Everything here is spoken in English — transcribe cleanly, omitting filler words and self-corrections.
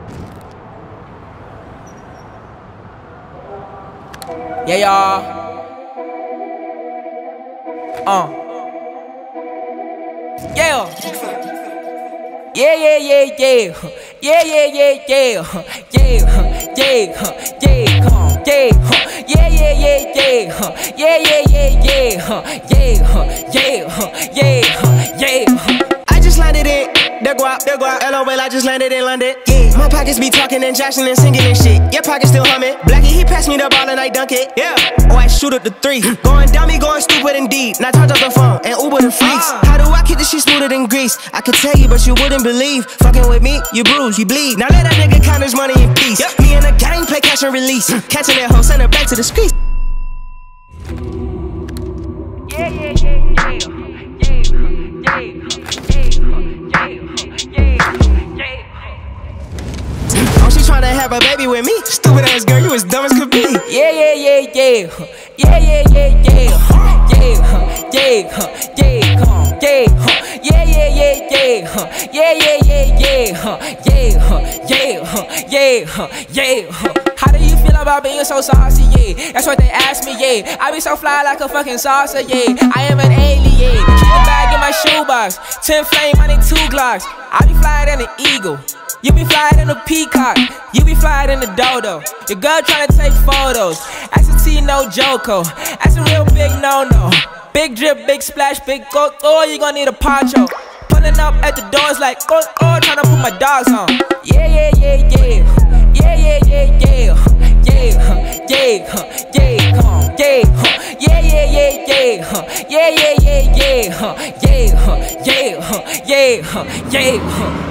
Yeah, y'all. Yeah. Yeah, yeah, yeah, yeah. Yeah, yeah, yeah, yeah. Yeah, yeah, yeah. Come on, yeah. Yeah, yeah, yeah, yeah. Yeah, yeah, yeah, yeah. Yeah, yeah, yeah, yeah. I just landed in the guap, LOL, I just landed in London. Yeah, my pockets be talking and jashing and singing and shit. Your pockets still humming. Blackie, he passed me the ball and I dunk it. Yeah, oh, I shoot up the three. Going dummy, going stupid indeed. Now charge up the phone and Uber the freaks. How do I keep this shit smoother than grease? I could tell you, but you wouldn't believe. Fucking with me, you bruise, you bleed. Now let that nigga count his money in peace. Me and the gang play catch and release. Catching that hoe, send her back to the streets. Yeah, yeah, yeah, yeah. Oh, she tryna have a baby with me. Stupid ass girl, you as dumb as could be. Yeah, yeah, yeah, yeah. Yeah, yeah, yeah, yeah. Yeah, yeah, yeah. Come on, yeah. Yeah, yeah, yeah, yeah. Yeah, yeah, yeah, yeah. Yeah, yeah, yeah. How do you feel about being so saucy, yeah? That's what they ask me, yeah. I be so fly like a fucking saucer, yeah. I am an alien. Keep the bag in my shoebox. 10 flame, I need 2 Glocks. I be flyer than an eagle. You be flyer than a peacock. You be flyer than a dodo. Your girl tryna take photos. That's a T, no Joko. That's a real big no-no. Big drip, big splash, big go. Oh, you gon' need a poncho. Pulling up at the doors like oh, tryna put my dogs on. Yeah, yeah, yeah, yeah. Yeah, yeah, yeah, yeah. Yeah, yeah, yeah. Come on, yeah. Yeah, yeah, yeah, yeah. Yeah, yeah, yeah, yeah. Yeah, yeah, yeah, yeah.